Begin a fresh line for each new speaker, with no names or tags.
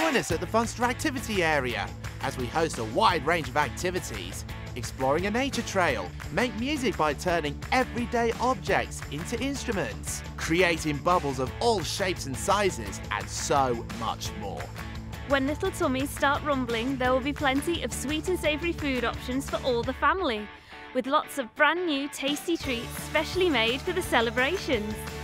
join us at the Funster activity area as we host a wide range of activities, exploring a nature trail, make music by turning everyday objects into instruments, creating bubbles of all shapes and sizes, and so much more.
When little tummies start rumbling, there will be plenty of sweet and savoury food options for all the family, with lots of brand new tasty treats specially made for the celebrations.